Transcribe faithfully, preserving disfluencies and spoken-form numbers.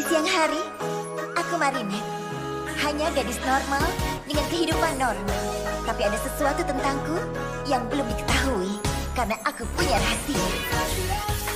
Di siang hari, aku Marinette. Hanya gadis normal dengan kehidupan normal. Tapi ada sesuatu tentangku yang belum diketahui karena aku punya rahasia.